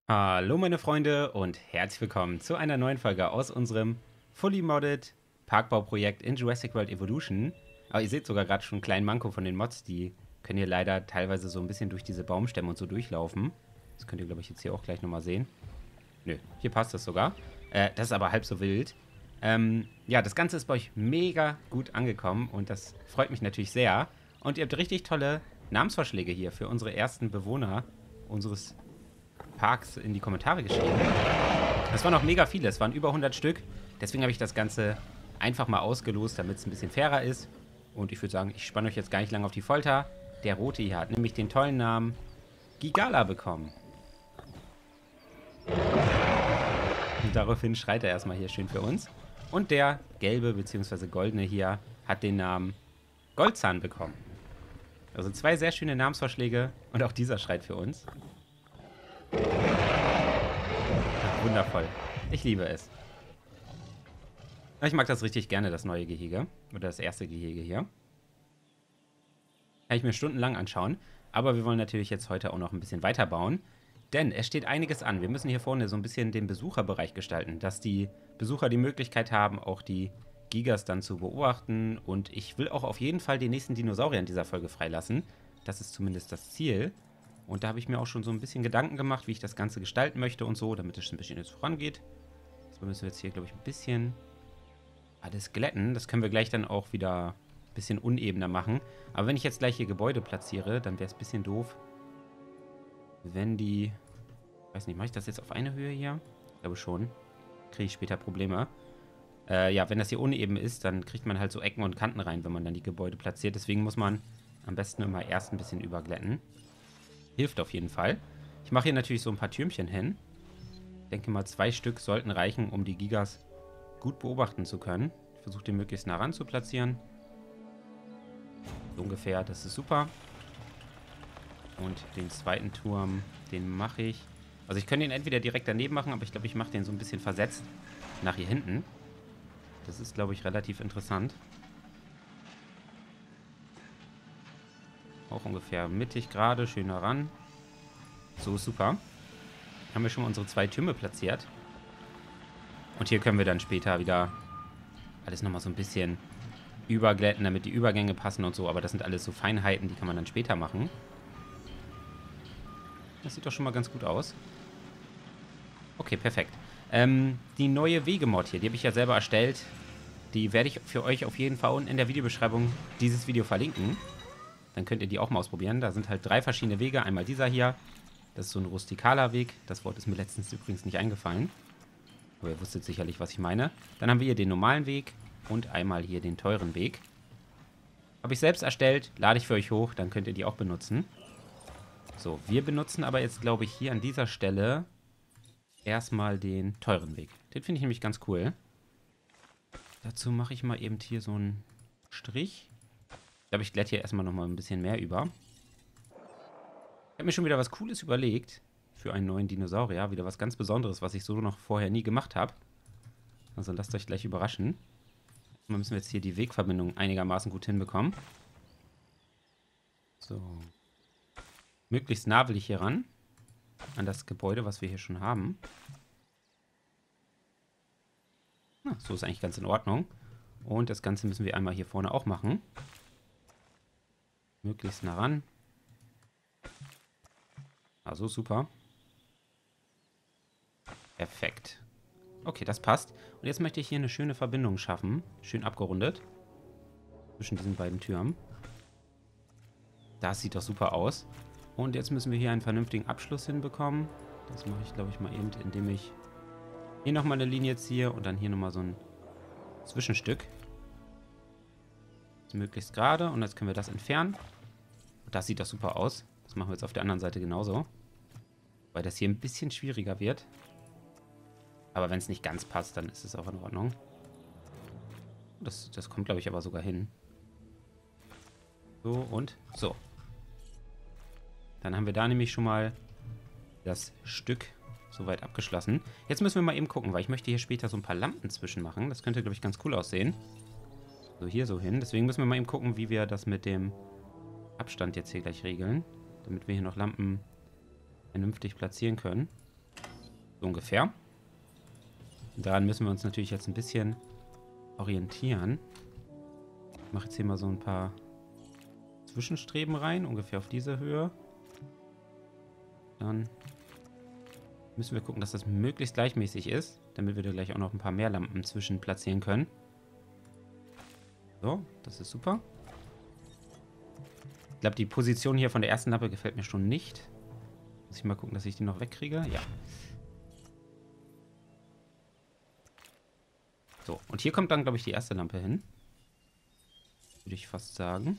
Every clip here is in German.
Hallo meine Freunde und herzlich willkommen zu einer neuen Folge aus unserem Fully Modded Parkbauprojekt in Jurassic World Evolution. Aber ihr seht sogar gerade schon einen kleinen Manko von den Mods, die können hier leider teilweise so ein bisschen durch diese Baumstämme und so durchlaufen. Das könnt ihr, glaube ich, jetzt hier auch gleich nochmal sehen. Nö, hier passt das sogar. Das ist aber halb so wild. Ja, das Ganze ist bei euch mega gut angekommen und das freut mich natürlich sehr. Und ihr habt richtig tolle Namensvorschläge hier für unsere ersten Bewohner unseres Parks in die Kommentare geschrieben. Es waren auch mega viele, es waren über 100 Stück. Deswegen habe ich das Ganze einfach mal ausgelost, damit es ein bisschen fairer ist. Und ich würde sagen, ich spanne euch jetzt gar nicht lange auf die Folter. Der Rote hier hat nämlich den tollen Namen Gigala bekommen. Und daraufhin schreit er erstmal hier schön für uns. Und der Gelbe bzw. Goldene hier hat den Namen Goldzahn bekommen. Also 2 sehr schöne Namensvorschläge und auch dieser schreit für uns. Ach, wundervoll. Ich liebe es. Ich mag das richtig gerne, das neue Gehege. Oder das erste Gehege hier. Kann ich mir stundenlang anschauen. Aber wir wollen natürlich jetzt heute auch noch ein bisschen weiterbauen. Denn es steht einiges an. Wir müssen hier vorne so ein bisschen den Besucherbereich gestalten. Dass die Besucher die Möglichkeit haben, auch die Gigas dann zu beobachten. Und ich will auch auf jeden Fall den nächsten Dinosaurier in dieser Folge freilassen. Das ist zumindest das Ziel. Und da habe ich mir auch schon so ein bisschen Gedanken gemacht, wie ich das Ganze gestalten möchte und so, damit es ein bisschen jetzt vorangeht. So müssen wir jetzt hier, glaube ich, ein bisschen alles glätten. Das können wir gleich dann auch wieder ein bisschen unebener machen. Aber wenn ich jetzt gleich hier Gebäude platziere, dann wäre es ein bisschen doof, wenn die... Ich weiß nicht, mache ich das jetzt auf eine Höhe hier? Ich glaube schon. Kriege ich später Probleme. Ja, wenn das hier uneben ist, dann kriegt man halt so Ecken und Kanten rein, wenn man dann die Gebäude platziert. Deswegen muss man am besten immer erst ein bisschen überglätten. Hilft auf jeden Fall. Ich mache hier natürlich so ein paar Türmchen hin. Ich denke mal, 2 Stück sollten reichen, um die Gigas gut beobachten zu können. Ich versuche den möglichst nah ran zu platzieren. So ungefähr, das ist super. Und den zweiten Turm, den mache ich... Also ich könnte ihn entweder direkt daneben machen, aber ich glaube, ich mache den so ein bisschen versetzt nach hier hinten. Das ist, glaube ich, relativ interessant. Auch ungefähr mittig gerade, schön nah ran. So ist super. Haben wir schon mal unsere 2 Türme platziert. Und hier können wir dann später wieder alles nochmal so ein bisschen überglätten, damit die Übergänge passen und so. Aber das sind alles so Feinheiten, die kann man dann später machen. Das sieht doch schon mal ganz gut aus. Okay, perfekt. Die neue Wegemod hier, die habe ich ja selber erstellt. Die werde ich für euch auf jeden Fall unten in der Videobeschreibung dieses Video verlinken. Dann könnt ihr die auch mal ausprobieren. Da sind halt 3 verschiedene Wege. Einmal dieser hier. Das ist so ein rustikaler Weg. Das Wort ist mir letztens übrigens nicht eingefallen. Aber ihr wusstet sicherlich, was ich meine. Dann haben wir hier den normalen Weg und einmal hier den teuren Weg. Habe ich selbst erstellt, lade ich für euch hoch, dann könnt ihr die auch benutzen. So, wir benutzen aber jetzt, glaube ich, hier an dieser Stelle erstmal den teuren Weg. Den finde ich nämlich ganz cool. Dazu mache ich mal eben hier so einen Strich. Ich glaube, ich glätte hier erstmal nochmal ein bisschen mehr über. Ich habe mir schon wieder was Cooles überlegt für einen neuen Dinosaurier. Wieder was ganz Besonderes, was ich so noch vorher nie gemacht habe. Also lasst euch gleich überraschen. Mal müssen wir jetzt hier die Wegverbindung einigermaßen gut hinbekommen. So. Möglichst nah will ich hier ran. An das Gebäude, was wir hier schon haben. Na, so ist eigentlich ganz in Ordnung. Und das Ganze müssen wir einmal hier vorne auch machen. Möglichst nah ran. Also super. Perfekt. Okay, das passt. Und jetzt möchte ich hier eine schöne Verbindung schaffen. Schön abgerundet. Zwischen diesen beiden Türmen. Das sieht doch super aus. Und jetzt müssen wir hier einen vernünftigen Abschluss hinbekommen. Das mache ich, glaube ich, mal eben, indem ich hier nochmal eine Linie ziehe und dann hier nochmal so ein Zwischenstück. Das ist möglichst gerade und jetzt können wir das entfernen. Und das sieht doch super aus. Das machen wir jetzt auf der anderen Seite genauso. Weil das hier ein bisschen schwieriger wird. Aber wenn es nicht ganz passt, dann ist es auch in Ordnung. Das kommt, glaube ich, aber sogar hin. So und so. Dann haben wir da nämlich schon mal das Stück soweit abgeschlossen. Jetzt müssen wir mal eben gucken, weil ich möchte hier später so ein paar Lampen zwischen machen. Das könnte, glaube ich, ganz cool aussehen. So hier so hin. Deswegen müssen wir mal eben gucken, wie wir das mit dem Abstand jetzt hier gleich regeln. Damit wir hier noch Lampen vernünftig platzieren können. So ungefähr. Und daran müssen wir uns natürlich jetzt ein bisschen orientieren. Ich mache jetzt hier mal so ein paar Zwischenstreben rein, ungefähr auf diese Höhe. Dann müssen wir gucken, dass das möglichst gleichmäßig ist, damit wir da gleich auch noch ein paar mehr Lampen zwischen platzieren können. So, das ist super. Ich glaube, die Position hier von der ersten Lampe gefällt mir schon nicht. Muss ich mal gucken, dass ich die noch wegkriege. Ja. So, und hier kommt dann, glaube ich, die erste Lampe hin. Würde ich fast sagen.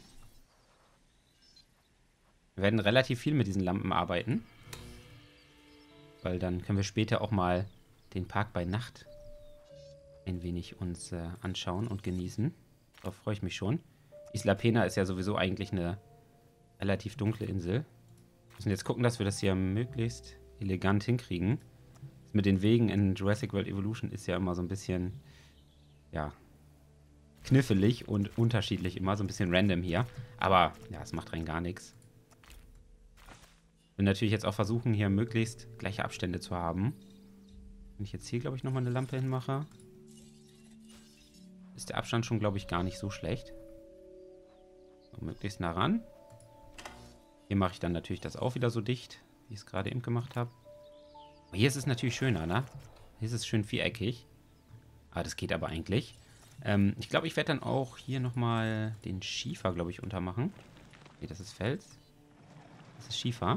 Wir werden relativ viel mit diesen Lampen arbeiten. Weil dann können wir später auch mal den Park bei Nacht ein wenig uns anschauen und genießen. Darauf freue ich mich schon. Isla Pena ist ja sowieso eigentlich eine relativ dunkle Insel. Wir müssen jetzt gucken, dass wir das hier möglichst elegant hinkriegen. Das mit den Wegen in Jurassic World Evolution ist ja immer so ein bisschen, ja, knifflig und unterschiedlich immer. So ein bisschen random hier. Aber, ja, es macht rein gar nichts. Ich will natürlich jetzt auch versuchen, hier möglichst gleiche Abstände zu haben. Wenn ich jetzt hier, glaube ich, nochmal eine Lampe hinmache, ist der Abstand schon, glaube ich, gar nicht so schlecht. So, möglichst nah ran. Hier mache ich dann natürlich das auch wieder so dicht, wie ich es gerade eben gemacht habe. Hier ist es natürlich schöner, ne? Hier ist es schön viereckig. Ah, das geht aber eigentlich. Ich glaube, ich werde dann auch hier nochmal den Schiefer, glaube ich, untermachen. Nee, das ist Fels. Das ist Schiefer.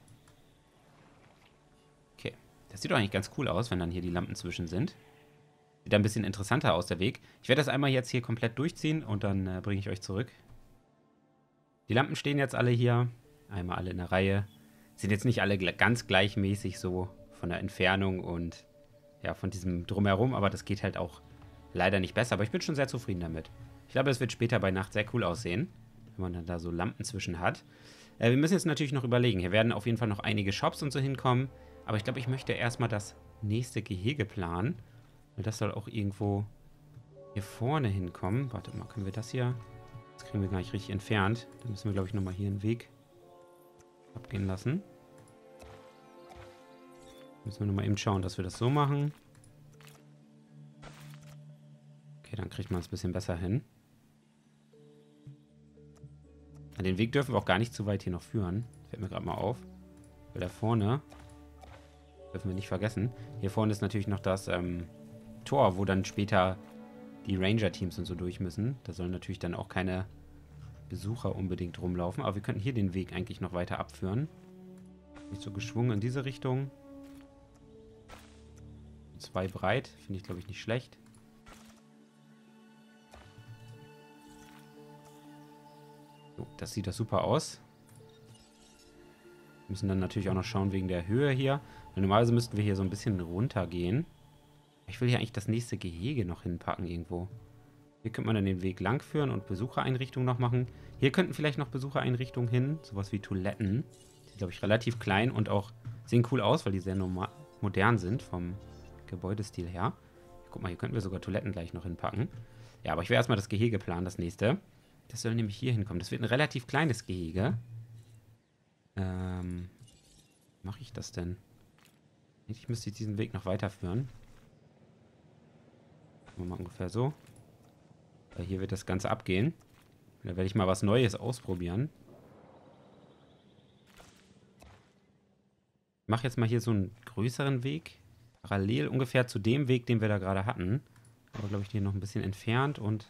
Okay. Das sieht doch eigentlich ganz cool aus, wenn dann hier die Lampen zwischen sind. Sieht ein bisschen interessanter aus, der Weg. Ich werde das einmal jetzt hier komplett durchziehen und dann bringe ich euch zurück. Die Lampen stehen jetzt alle hier. Einmal alle in der Reihe. Sind jetzt nicht alle ganz gleichmäßig so von der Entfernung und ja, von diesem Drumherum, aber das geht halt auch leider nicht besser. Aber ich bin schon sehr zufrieden damit. Ich glaube, es wird später bei Nacht sehr cool aussehen, wenn man dann da so Lampen zwischen hat. Wir müssen jetzt natürlich noch überlegen. Hier werden auf jeden Fall noch einige Shops und so hinkommen. Aber ich glaube, ich möchte erstmal das nächste Gehege planen. Weil das soll auch irgendwo hier vorne hinkommen. Warte mal, können wir das hier? Das kriegen wir gar nicht richtig entfernt. Da müssen wir, glaube ich, nochmal hier einen Weg abgehen lassen. Müssen wir nochmal eben schauen, dass wir das so machen. Okay, dann kriegt man es ein bisschen besser hin. Den Weg dürfen wir auch gar nicht zu weit hier noch führen. Fällt mir gerade mal auf. Weil da vorne, dürfen wir nicht vergessen, hier vorne ist natürlich noch das Tor, wo dann später die Ranger-Teams und so durch müssen. Da sollen natürlich dann auch keine Besucher unbedingt rumlaufen. Aber wir könnten hier den Weg eigentlich noch weiter abführen. Nicht so geschwungen in diese Richtung. 2 breit. Finde ich, glaube ich, nicht schlecht. So, das sieht doch super aus. Wir müssen dann natürlich auch noch schauen wegen der Höhe hier. Weil normalerweise müssten wir hier so ein bisschen runter gehen. Ich will hier eigentlich das nächste Gehege noch hinpacken irgendwo. Hier könnte man dann den Weg lang führen und Besuchereinrichtungen noch machen. Hier könnten vielleicht noch Besuchereinrichtungen hin. Sowas wie Toiletten. Die sind, glaube ich, relativ klein und auch sehen cool aus, weil die sehr modern sind vom Gebäudestil her. Guck mal, hier könnten wir sogar Toiletten gleich noch hinpacken. Ja, aber ich will erstmal das Gehege planen, das nächste. Das soll nämlich hier hinkommen. Das wird ein relativ kleines Gehege. Mache ich das denn? Eigentlich müsste ich diesen Weg noch weiterführen. Mal ungefähr so. Weil hier wird das Ganze abgehen. Da werde ich mal was Neues ausprobieren. Ich mache jetzt mal hier so einen größeren Weg. Parallel ungefähr zu dem Weg, den wir da gerade hatten. Aber glaube ich, hier noch ein bisschen entfernt und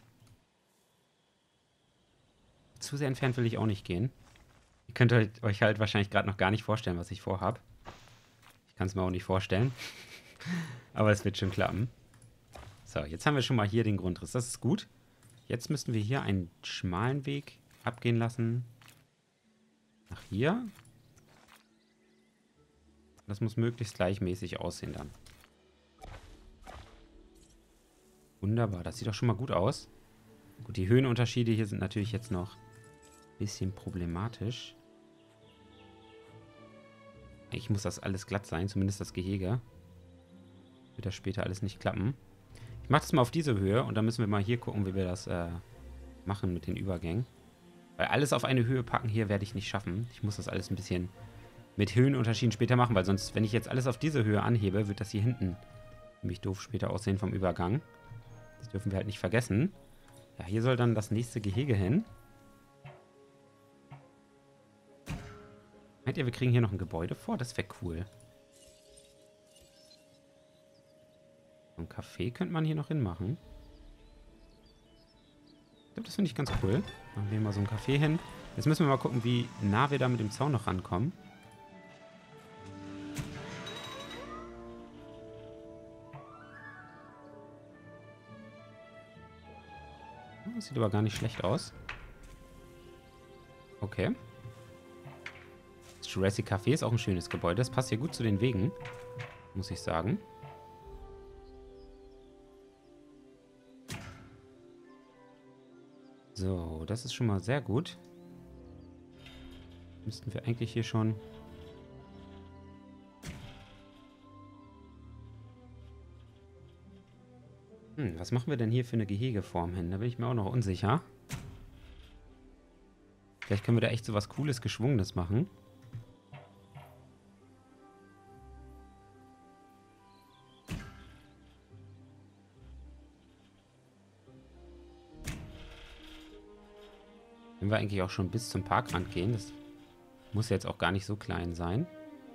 zu sehr entfernt will ich auch nicht gehen. Ihr könnt euch halt wahrscheinlich gerade noch gar nicht vorstellen, was ich vorhabe. Ich kann es mir auch nicht vorstellen. Aber es wird schon klappen. So, jetzt haben wir schon mal hier den Grundriss. Das ist gut. Jetzt müssten wir hier einen schmalen Weg abgehen lassen. Nach hier. Das muss möglichst gleichmäßig aussehen dann. Wunderbar, das sieht doch schon mal gut aus. Gut, die Höhenunterschiede hier sind natürlich jetzt noch ein bisschen problematisch. Eigentlich muss das alles glatt sein, zumindest das Gehege. Wird das später alles nicht klappen. Ich mache das mal auf diese Höhe und dann müssen wir mal hier gucken, wie wir das machen mit den Übergängen. Weil alles auf eine Höhe packen hier werde ich nicht schaffen. Ich muss das alles ein bisschen mit Höhenunterschieden später machen, weil sonst, wenn ich jetzt alles auf diese Höhe anhebe, wird das hier hinten nämlich doof später aussehen vom Übergang. Das dürfen wir halt nicht vergessen. Ja, hier soll dann das nächste Gehege hin. Meint ihr, wir kriegen hier noch ein Gebäude vor? Das wäre cool. So ein Café könnte man hier noch hinmachen. Ich glaube, das finde ich ganz cool. Machen wir mal so ein Café hin. Jetzt müssen wir mal gucken, wie nah wir da mit dem Zaun noch rankommen. Das sieht aber gar nicht schlecht aus. Okay. Das Jurassic Café ist auch ein schönes Gebäude. Das passt hier gut zu den Wegen, muss ich sagen. So, das ist schon mal sehr gut. Müssten wir eigentlich hier schon... was machen wir denn hier für eine Gehegeform hin? Da bin ich mir auch noch unsicher. Vielleicht können wir da echt so was Cooles, Geschwungenes machen. Können wir eigentlich auch schon bis zum Parkrand gehen. Das muss jetzt auch gar nicht so klein sein.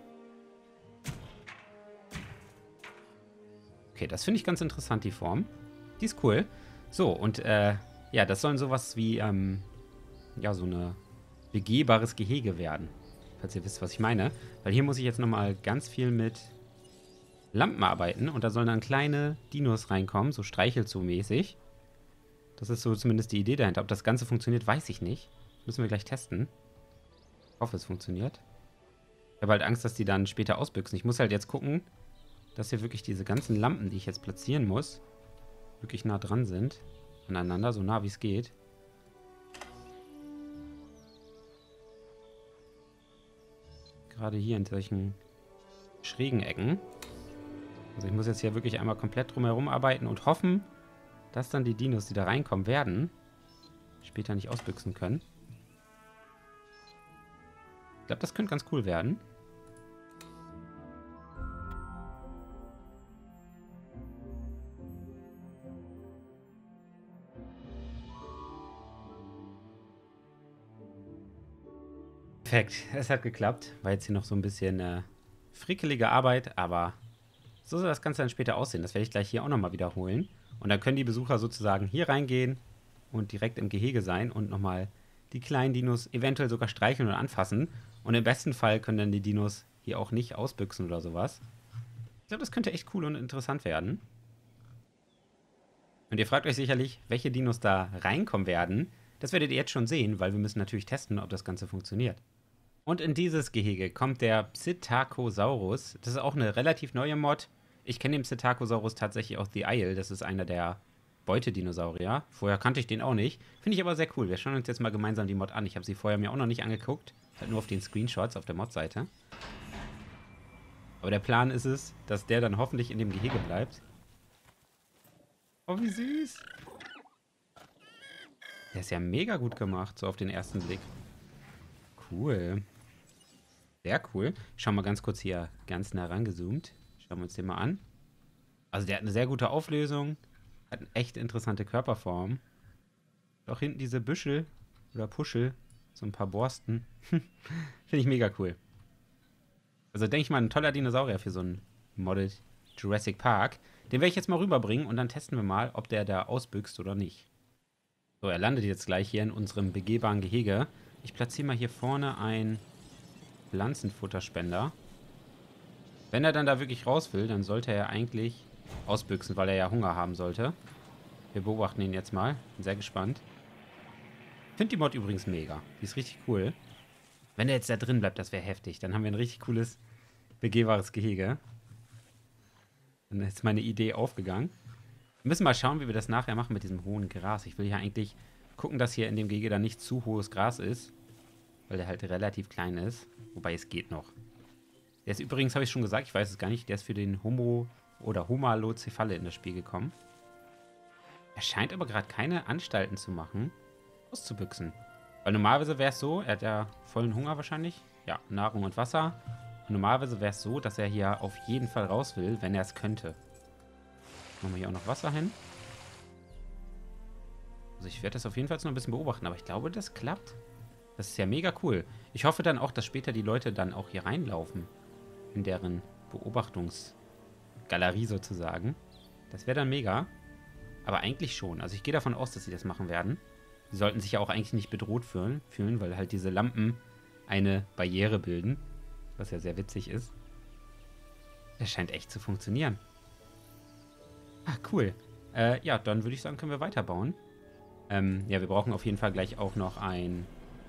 Okay, das finde ich ganz interessant, die Form. Die ist cool. So, und ja, das sollen sowas wie, ja, so ein begehbares Gehege werden. Falls ihr wisst, was ich meine. Weil hier muss ich jetzt nochmal ganz viel mit Lampen arbeiten. Und da sollen dann kleine Dinos reinkommen, so Streichelzoo-mäßig. Das ist so zumindest die Idee dahinter. Ob das Ganze funktioniert, weiß ich nicht. Müssen wir gleich testen. Ich hoffe, es funktioniert. Ich habe halt Angst, dass die dann später ausbüchsen. Ich muss halt jetzt gucken, dass hier wirklich diese ganzen Lampen, die ich jetzt platzieren muss, wirklich nah dran sind. Aneinander, so nah wie es geht. Gerade hier in solchen schrägen Ecken. Also ich muss jetzt hier wirklich einmal komplett drumherum arbeiten und hoffen, dass dann die Dinos, die da reinkommen werden, später nicht ausbüchsen können. Ich glaube, das könnte ganz cool werden. Perfekt, es hat geklappt. War jetzt hier noch so ein bisschen frickelige Arbeit, aber so soll das Ganze dann später aussehen. Das werde ich gleich hier auch nochmal wiederholen. Und dann können die Besucher sozusagen hier reingehen und direkt im Gehege sein und nochmal die kleinen Dinos eventuell sogar streicheln und anfassen. Und im besten Fall können dann die Dinos hier auch nicht ausbüchsen oder sowas. Ich glaube, das könnte echt cool und interessant werden. Und ihr fragt euch sicherlich, welche Dinos da reinkommen werden. Das werdet ihr jetzt schon sehen, weil wir müssen natürlich testen, ob das Ganze funktioniert. Und in dieses Gehege kommt der Psittacosaurus. Das ist auch eine relativ neue Mod. Ich kenne den Psittacosaurus tatsächlich aus The Isle. Das ist einer der Beutedinosaurier. Vorher kannte ich den auch nicht. Finde ich aber sehr cool. Wir schauen uns jetzt mal gemeinsam die Mod an. Ich habe sie vorher mir auch noch nicht angeguckt. Halt nur auf den Screenshots auf der Mod-Seite. Aber der Plan ist es, dass der dann hoffentlich in dem Gehege bleibt. Oh, wie süß. Der ist ja mega gut gemacht, so auf den ersten Blick. Cool. Sehr cool. Schauen wir mal ganz kurz hier ganz nah rangezoomt. Schauen wir uns den mal an. Also der hat eine sehr gute Auflösung. Hat eine echt interessante Körperform. Auch hinten diese Büschel oder Puschel. So ein paar Borsten. Finde ich mega cool. Also denke ich mal, ein toller Dinosaurier für so einen Modded Jurassic Park. Den werde ich jetzt mal rüberbringen und dann testen wir mal, ob der da ausbüchst oder nicht. So, er landet jetzt gleich hier in unserem begehbaren Gehege. Ich platziere mal hier vorne einen Pflanzenfutterspender. Wenn er dann da wirklich raus will, dann sollte er eigentlich ausbüchsen, weil er ja Hunger haben sollte. Wir beobachten ihn jetzt mal. Bin sehr gespannt. Ich finde die Mod übrigens mega. Die ist richtig cool. Wenn er jetzt da drin bleibt, das wäre heftig. Dann haben wir ein richtig cooles, begehbares Gehege. Dann ist meine Idee aufgegangen. Wir müssen mal schauen, wie wir das nachher machen mit diesem hohen Gras. Ich will ja eigentlich gucken, dass hier in dem Gehege dann nicht zu hohes Gras ist. Weil der halt relativ klein ist. Wobei es geht noch. Der ist übrigens, habe ich schon gesagt, ich weiß es gar nicht, der ist für den Homo- oder Homalocephale in das Spiel gekommen. Er scheint aber gerade keine Anstalten zu machen, auszubüchsen. Weil normalerweise wäre es so, er hat ja vollen Hunger wahrscheinlich, ja, Nahrung und Wasser. Und normalerweise wäre es so, dass er hier auf jeden Fall raus will, wenn er es könnte. Machen wir hier auch noch Wasser hin. Also ich werde das auf jeden Fall jetzt noch ein bisschen beobachten, aber ich glaube, das klappt. Das ist ja mega cool. Ich hoffe dann auch, dass später die Leute dann auch hier reinlaufen. In deren Beobachtungsgalerie sozusagen. Das wäre dann mega. Aber eigentlich schon. Also ich gehe davon aus, dass sie das machen werden. Sie sollten sich ja auch eigentlich nicht bedroht fühlen, weil halt diese Lampen eine Barriere bilden. Was ja sehr witzig ist. Das scheint echt zu funktionieren. Ah, cool. Ja, dann würde ich sagen, können wir weiterbauen. Ja, wir brauchen auf jeden Fall gleich auch noch ein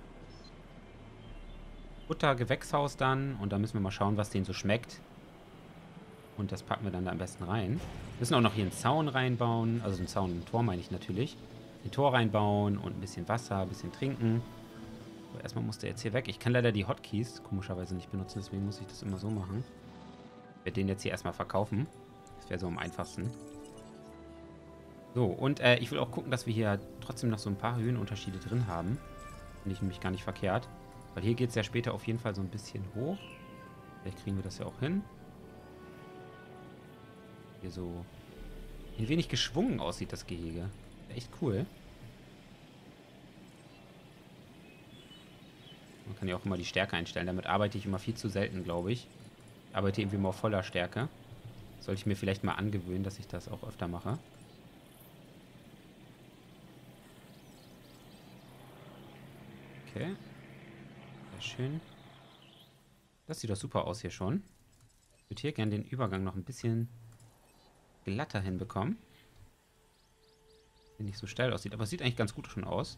Buttergewächshaus dann. Und da müssen wir mal schauen, was denen so schmeckt. Und das packen wir dann da am besten rein. Wir müssen auch noch hier einen Zaun reinbauen. Also einen Zaun, ein Tor meine ich natürlich. Ein Tor reinbauen und ein bisschen Wasser, ein bisschen trinken. Aber erstmal muss der jetzt hier weg. Ich kann leider die Hotkeys komischerweise nicht benutzen, deswegen muss ich das immer so machen. Ich werde den jetzt hier erstmal verkaufen. Das wäre so am einfachsten. So, und ich will auch gucken, dass wir hier trotzdem noch so ein paar Höhenunterschiede drin haben. Finde ich nämlich gar nicht verkehrt. Weil hier geht es ja später auf jeden Fall so ein bisschen hoch. Vielleicht kriegen wir das ja auch hin. Hier so ein wenig geschwungen aussieht, das Gehege. Echt cool. Man kann ja auch immer die Stärke einstellen. Damit arbeite ich immer viel zu selten, glaube ich. Ich arbeite irgendwie immer auf voller Stärke. Sollte ich mir vielleicht mal angewöhnen, dass ich das auch öfter mache. Okay. Sehr schön. Das sieht doch super aus hier schon. Ich würde hier gerne den Übergang noch ein bisschen glatter hinbekommen. Der nicht so steil aussieht. Aber es sieht eigentlich ganz gut schon aus.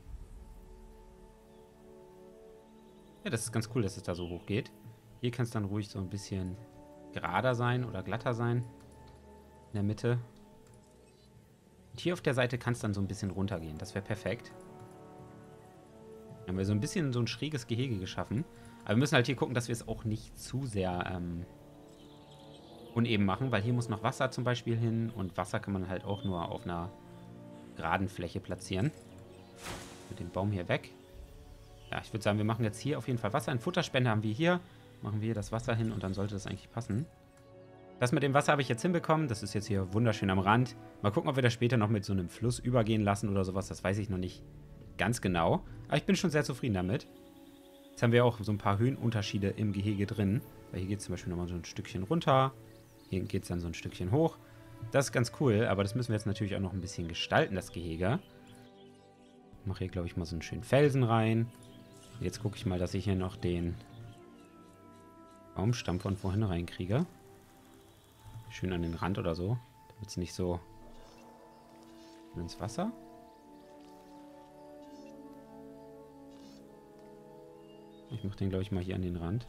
Ja, das ist ganz cool, dass es da so hoch geht. Hier kann es dann ruhig so ein bisschen gerader sein oder glatter sein. In der Mitte. Und hier auf der Seite kann es dann so ein bisschen runtergehen. Das wäre perfekt. Dann haben wir so ein bisschen so ein schräges Gehege geschaffen. Aber wir müssen halt hier gucken, dass wir es auch nicht zu sehr uneben machen, weil hier muss noch Wasser zum Beispiel hin und Wasser kann man halt auch nur auf einer geraden Fläche platzieren. Mit dem Baum hier weg. Ja, ich würde sagen, wir machen jetzt hier auf jeden Fall Wasser. Ein Futterspender haben wir hier. Machen wir hier das Wasser hin und dann sollte das eigentlich passen. Das mit dem Wasser habe ich jetzt hinbekommen. Das ist jetzt hier wunderschön am Rand. Mal gucken, ob wir das später noch mit so einem Fluss übergehen lassen oder sowas. Das weiß ich noch nicht ganz genau. Aber ich bin schon sehr zufrieden damit. Jetzt haben wir auch so ein paar Höhenunterschiede im Gehege drin. Weil hier geht es zum Beispiel nochmal so ein Stückchen runter. Hier geht es dann so ein Stückchen hoch. Das ist ganz cool, aber das müssen wir jetzt natürlich auch noch ein bisschen gestalten, das Gehege. Ich mache hier, glaube ich, mal so einen schönen Felsen rein. Jetzt gucke ich mal, dass ich hier noch den Baumstamm von vorhin reinkriege. Schön an den Rand oder so. Damit es nicht so ins Wasser. Ich mache den, glaube ich, mal hier an den Rand.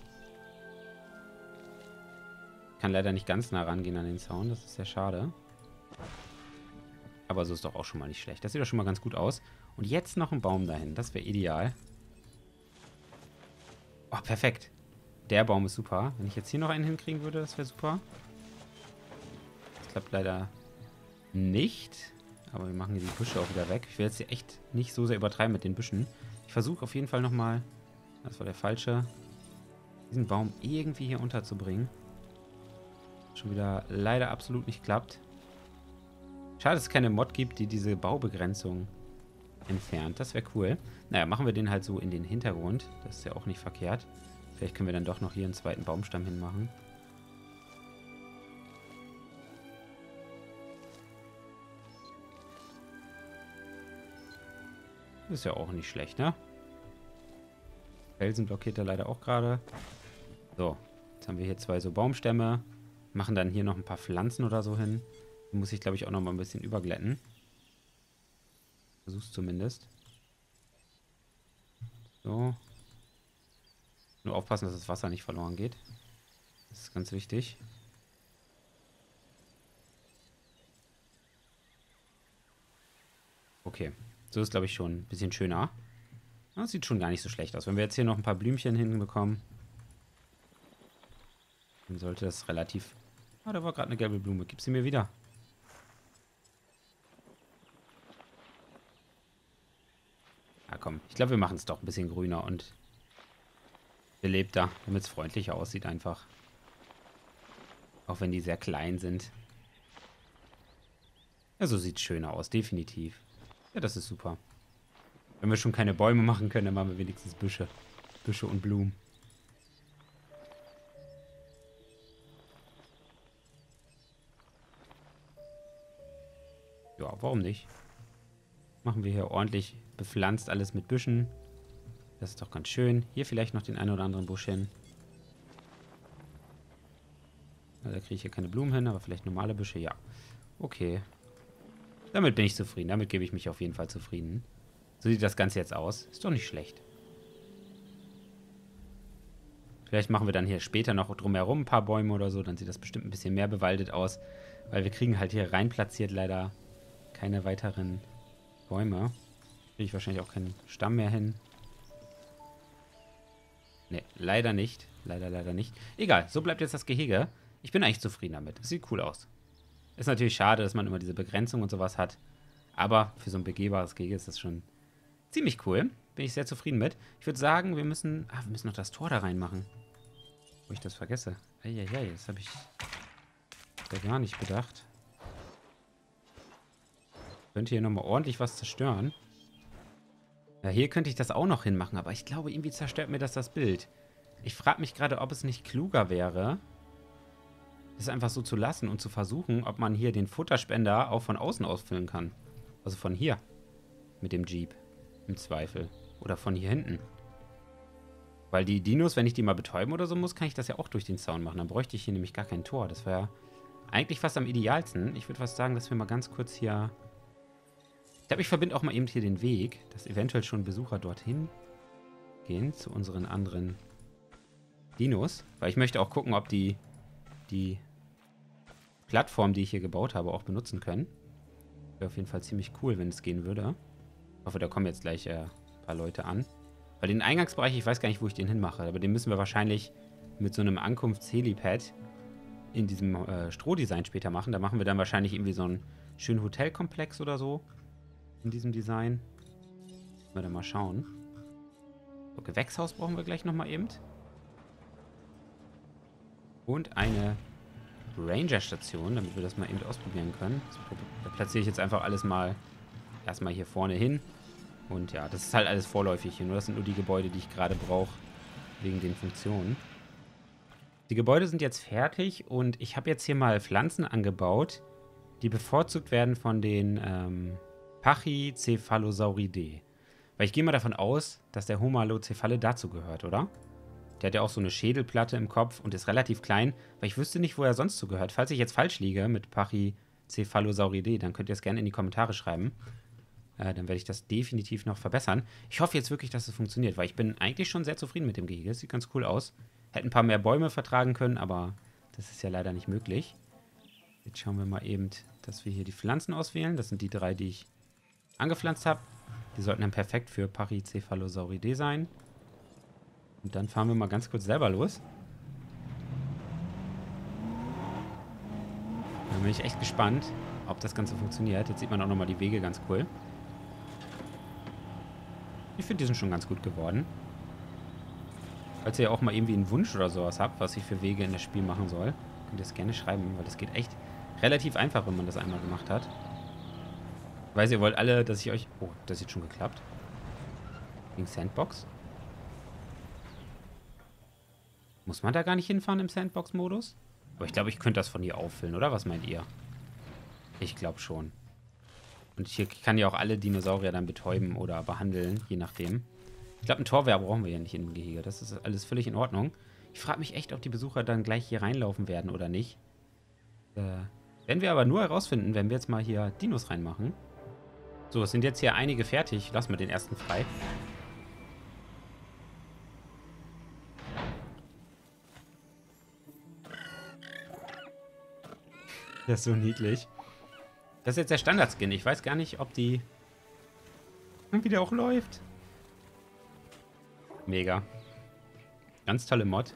Ich kann leider nicht ganz nah rangehen an den Zaun. Das ist sehr schade. Aber so ist doch auch schon mal nicht schlecht. Das sieht doch schon mal ganz gut aus. Und jetzt noch ein Baum dahin. Das wäre ideal. Oh, perfekt. Der Baum ist super. Wenn ich jetzt hier noch einen hinkriegen würde, das wäre super. Das klappt leider nicht. Aber wir machen hier die Büsche auch wieder weg. Ich will jetzt hier echt nicht so sehr übertreiben mit den Büschen. Ich versuche auf jeden Fall nochmal, das war der falsche, diesen Baum irgendwie hier unterzubringen. Schon wieder leider absolut nicht klappt. Schade, dass es keine Mod gibt, die diese Baubegrenzung entfernt. Das wäre cool. Naja, machen wir den halt so in den Hintergrund. Das ist ja auch nicht verkehrt. Vielleicht können wir dann doch noch hier einen zweiten Baumstamm hinmachen. Das ist ja auch nicht schlecht, ne? Felsen blockiert er leider auch gerade. So, jetzt haben wir hier zwei so Baumstämme. Machen dann hier noch ein paar Pflanzen oder so hin. Die muss ich, glaube ich, auch noch mal ein bisschen überglätten. Versuch's zumindest. So. Nur aufpassen, dass das Wasser nicht verloren geht. Das ist ganz wichtig. Okay. So ist, glaube ich, schon ein bisschen schöner. Das sieht schon gar nicht so schlecht aus. Wenn wir jetzt hier noch ein paar Blümchen hinbekommen, dann sollte das relativ... Ah, da war gerade eine gelbe Blume. Gib sie mir wieder. Ah, komm. Ich glaube, wir machen es doch ein bisschen grüner und belebter, damit es freundlicher aussieht einfach. Auch wenn die sehr klein sind. Ja, so sieht es schöner aus, definitiv. Ja, das ist super. Wenn wir schon keine Bäume machen können, dann machen wir wenigstens Büsche. Büsche und Blumen. Ja, warum nicht? Machen wir hier ordentlich bepflanzt alles mit Büschen. Das ist doch ganz schön. Hier vielleicht noch den einen oder anderen Busch hin. Da kriege ich hier keine Blumen hin, aber vielleicht normale Büsche, ja. Okay. Damit bin ich zufrieden. Damit gebe ich mich auf jeden Fall zufrieden. So sieht das Ganze jetzt aus. Ist doch nicht schlecht. Vielleicht machen wir dann hier später noch drumherum ein paar Bäume oder so. Dann sieht das bestimmt ein bisschen mehr bewaldet aus. Weil wir kriegen halt hier rein platziert leider keine weiteren Bäume. Kriege ich wahrscheinlich auch keinen Stamm mehr hin. Ne, leider nicht. Leider nicht. Egal, so bleibt jetzt das Gehege. Ich bin eigentlich zufrieden damit. Es sieht cool aus. Ist natürlich schade, dass man immer diese Begrenzung und sowas hat. Aber für so ein begehbares Gehege ist das schon ziemlich cool. Bin ich sehr zufrieden mit. Ich würde sagen, wir müssen noch das Tor da reinmachen. Wo ich das vergesse. Eieiei, das habe ich da gar nicht bedacht. Könnte hier nochmal ordentlich was zerstören. Ja, hier könnte ich das auch noch hinmachen, aber ich glaube, irgendwie zerstört mir das Bild. Ich frage mich gerade, ob es nicht kluger wäre, das einfach so zu lassen und zu versuchen, ob man hier den Futterspender auch von außen ausfüllen kann. Also von hier. Mit dem Jeep. Im Zweifel. Oder von hier hinten. Weil die Dinos, wenn ich die mal betäuben oder so muss, kann ich das ja auch durch den Zaun machen. Dann bräuchte ich hier nämlich gar kein Tor. Das wäre ja eigentlich fast am idealsten. Ich würde fast sagen, dass wir mal ganz kurz hier... Ich glaube, ich verbinde auch mal eben hier den Weg, dass eventuell schon Besucher dorthin gehen, zu unseren anderen Dinos. Weil ich möchte auch gucken, ob die Plattform, die ich hier gebaut habe, auch benutzen können. Wäre auf jeden Fall ziemlich cool, wenn es gehen würde. Ich hoffe, da kommen jetzt gleich ein paar Leute an. Weil den Eingangsbereich, ich weiß gar nicht, wo ich den hinmache, aber den müssen wir wahrscheinlich mit so einem Ankunftshelipad in diesem Strohdesign später machen. Da machen wir dann wahrscheinlich irgendwie so einen schönen Hotelkomplex oder so in diesem Design. Müssen wir dann mal schauen. So, Gewächshaus brauchen wir gleich nochmal eben. Und eine Ranger-Station, damit wir das mal eben ausprobieren können. Da platziere ich jetzt einfach alles mal erstmal hier vorne hin. Und ja, das ist halt alles vorläufig hier. Das sind nur die Gebäude, die ich gerade brauche, wegen den Funktionen. Die Gebäude sind jetzt fertig und ich habe jetzt hier mal Pflanzen angebaut, die bevorzugt werden von den Pachycephalosauridae. Weil ich gehe mal davon aus, dass der Homalocephale dazu gehört, oder? Der hat ja auch so eine Schädelplatte im Kopf und ist relativ klein, weil ich wüsste nicht, wo er sonst zugehört. Falls ich jetzt falsch liege mit Pachycephalosauridae, dann könnt ihr es gerne in die Kommentare schreiben. Dann werde ich das definitiv noch verbessern. Ich hoffe jetzt wirklich, dass es funktioniert, weil ich bin eigentlich schon sehr zufrieden mit dem Gehege. Das sieht ganz cool aus. Hätten ein paar mehr Bäume vertragen können, aber das ist ja leider nicht möglich. Jetzt schauen wir mal eben, dass wir hier die Pflanzen auswählen. Das sind die 3, die ich angepflanzt habe. Die sollten dann perfekt für Pachycephalosauridae sein. Und dann fahren wir mal ganz kurz selber los. Da bin ich echt gespannt, ob das Ganze funktioniert. Jetzt sieht man auch nochmal die Wege ganz cool. Ich finde, die sind schon ganz gut geworden. Falls ihr auch mal irgendwie einen Wunsch oder sowas habt, was ich für Wege in das Spiel machen soll, könnt ihr es gerne schreiben, weil das geht echt relativ einfach, wenn man das einmal gemacht hat. Ich weiß, ihr wollt alle, dass ich euch... Oh, das hat schon geklappt. Gegen Sandbox. Muss man da gar nicht hinfahren im Sandbox-Modus? Aber ich glaube, ich könnte das von hier auffüllen, oder? Was meint ihr? Ich glaube schon. Und hier kann ja auch alle Dinosaurier dann betäuben oder behandeln, je nachdem. Ich glaube, ein Torwehr brauchen wir ja nicht in dem Gehege. Das ist alles völlig in Ordnung. Ich frage mich echt, ob die Besucher dann gleich hier reinlaufen werden oder nicht. Werden wir aber nur herausfinden, wenn wir jetzt mal hier Dinos reinmachen. So, es sind jetzt hier einige fertig. Lass mal den ersten frei. Das ist so niedlich. Das ist jetzt der Standard-Skin. Ich weiß gar nicht, ob die... wie der auch läuft. Mega. Ganz tolle Mod.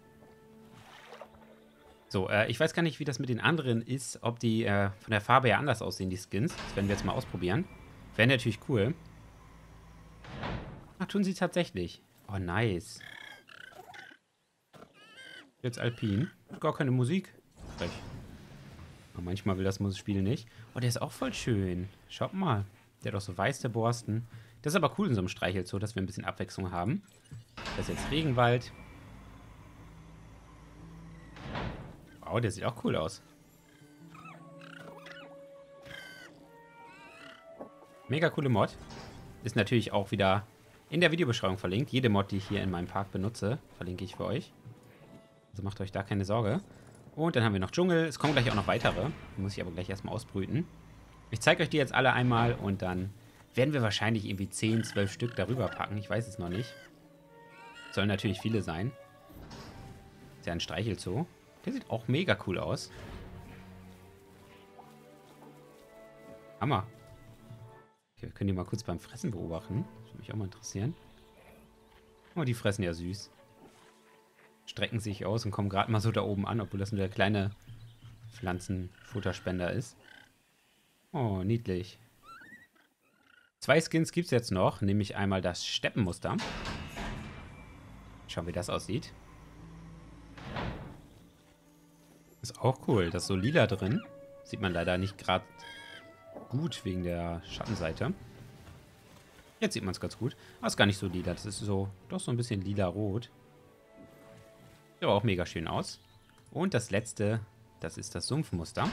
So, ich weiß gar nicht, wie das mit den anderen ist. Ob die von der Farbe her anders aussehen, die Skins. Das werden wir jetzt mal ausprobieren. Wäre natürlich cool. Ach, tun sie tatsächlich. Oh, nice. Jetzt Alpin. Gar keine Musik. Frech. Aber manchmal will das Spiel nicht. Oh, der ist auch voll schön. Schaut mal. Der hat auch so weiße Borsten. Das ist aber cool in so einem Streichelzoo, dass wir ein bisschen Abwechslung haben. Das ist jetzt Regenwald. Wow, der sieht auch cool aus. Mega coole Mod. Ist natürlich auch wieder in der Videobeschreibung verlinkt. Jede Mod, die ich hier in meinem Park benutze, verlinke ich für euch. Also macht euch da keine Sorge. Und dann haben wir noch Dschungel. Es kommen gleich auch noch weitere. Die muss ich aber gleich erstmal ausbrüten. Ich zeige euch die jetzt alle einmal und dann werden wir wahrscheinlich irgendwie 10, 12 Stück darüber packen. Ich weiß es noch nicht. Sollen natürlich viele sein. Ist ja ein Streichelzoo. Der sieht auch mega cool aus. Hammer. Okay, wir können die mal kurz beim Fressen beobachten. Das würde mich auch mal interessieren. Oh, die fressen ja süß. Strecken sich aus und kommen gerade mal so da oben an, obwohl das nur der kleine Pflanzenfutterspender ist. Oh, niedlich. 2 Skins gibt es jetzt noch, nämlich einmal das Steppenmuster. Schauen, wie das aussieht. Ist auch cool. Das ist so lila drin. Sieht man leider nicht gerade gut wegen der Schattenseite. Jetzt sieht man es ganz gut. Aber ist gar nicht so lila. Das ist so, doch so ein bisschen lila-rot. Sieht aber auch mega schön aus. Und das letzte, das ist das Sumpfmuster.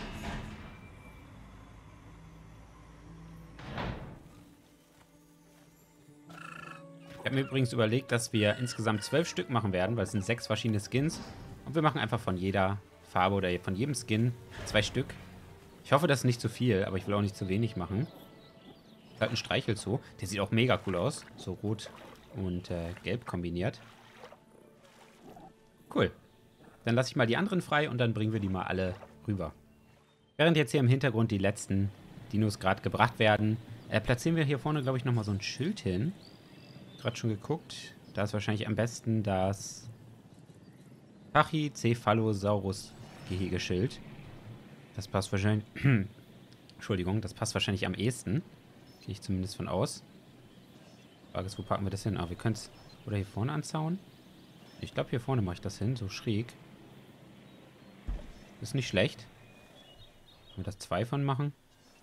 Ich habe mir übrigens überlegt, dass wir insgesamt 12 Stück machen werden, weil es sind 6 verschiedene Skins. Und wir machen einfach von jeder Farbe oder von jedem Skin 2 Stück. Ich hoffe, das ist nicht zu viel, aber ich will auch nicht zu wenig machen. Das ist halt ein Streichelzoo. Der sieht auch mega cool aus. So rot und gelb kombiniert. Cool. Dann lasse ich mal die anderen frei und dann bringen wir die mal alle rüber. Während jetzt hier im Hintergrund die letzten Dinos gerade gebracht werden, platzieren wir hier vorne, glaube ich, nochmal so ein Schild hin. Gerade schon geguckt. Da ist wahrscheinlich am besten das Pachycephalosaurus-Gehegeschild. Das passt wahrscheinlich... Entschuldigung, das passt wahrscheinlich am ehesten. Gehe ich zumindest von aus. Frage ist, wo packen wir das hin? Ah, wir können es... Oder hier vorne anzauen? Ich glaube, hier vorne mache ich das hin, so schräg. Ist nicht schlecht. Können wir das 2 von machen?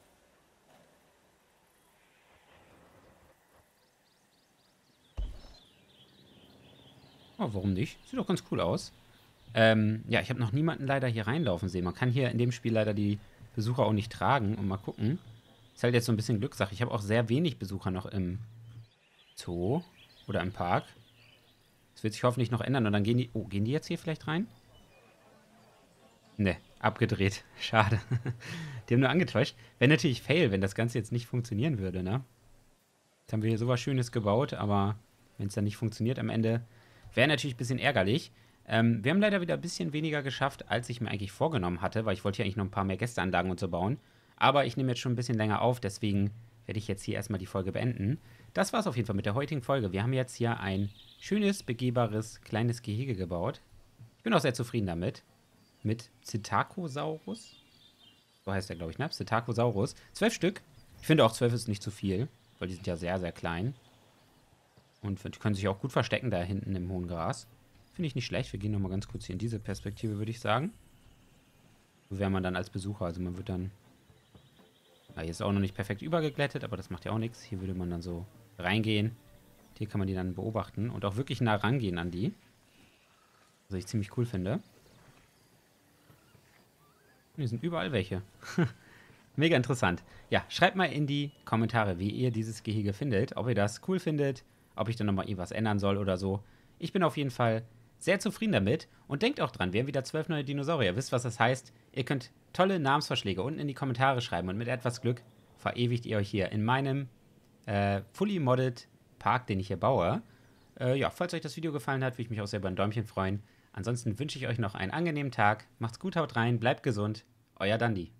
Oh, warum nicht? Sieht doch ganz cool aus. Ja, ich habe noch niemanden leider hier reinlaufen sehen. Man kann hier in dem Spiel leider die Besucher auch nicht tragen. Und mal gucken. Ist halt jetzt so ein bisschen Glückssache. Ich habe auch sehr wenig Besucher noch im Zoo oder im Park. Das wird sich hoffentlich noch ändern. Und dann gehen die... Oh, gehen die jetzt hier vielleicht rein? Ne, abgedreht. Schade. Die haben nur angetäuscht. Wäre natürlich fail, wenn das Ganze jetzt nicht funktionieren würde, ne? Jetzt haben wir hier sowas Schönes gebaut, aber wenn es dann nicht funktioniert am Ende, wäre natürlich ein bisschen ärgerlich. Wir haben leider wieder ein bisschen weniger geschafft, als ich mir eigentlich vorgenommen hatte, weil ich wollte hier eigentlich noch ein paar mehr Gästeanlagen und so bauen. Aber ich nehme jetzt schon ein bisschen länger auf, deswegen werde ich jetzt hier erstmal die Folge beenden. Das war es auf jeden Fall mit der heutigen Folge. Wir haben jetzt hier ein schönes, begehbares, kleines Gehege gebaut. Ich bin auch sehr zufrieden damit. Mit Psittacosaurus. So heißt der, glaube ich, ne? Psittacosaurus. 12 Stück. Ich finde auch 12 ist nicht zu viel, weil die sind ja sehr, sehr klein. Und die können sich auch gut verstecken da hinten im hohen Gras. Finde ich nicht schlecht. Wir gehen nochmal ganz kurz hier in diese Perspektive, würde ich sagen. So wäre man dann als Besucher. Also man wird dann... Ja, hier ist auch noch nicht perfekt übergeglättet, aber das macht ja auch nichts. Hier würde man dann so reingehen. Hier kann man die dann beobachten und auch wirklich nah rangehen an die. Was ich ziemlich cool finde. Und hier sind überall welche. Mega interessant. Ja, schreibt mal in die Kommentare, wie ihr dieses Gehege findet. Ob ihr das cool findet, ob ich dann nochmal irgendwas ändern soll oder so. Ich bin auf jeden Fall sehr zufrieden damit. Und denkt auch dran, wir haben wieder 12 neue Dinosaurier. Wisst, was das heißt? Ihr könnt tolle Namensvorschläge unten in die Kommentare schreiben. Und mit etwas Glück verewigt ihr euch hier in meinem fully modded Park, den ich hier baue. Ja, falls euch das Video gefallen hat, würde ich mich auch sehr über ein Däumchen freuen. Ansonsten wünsche ich euch noch einen angenehmen Tag. Macht's gut, haut rein, bleibt gesund. Euer Dandi.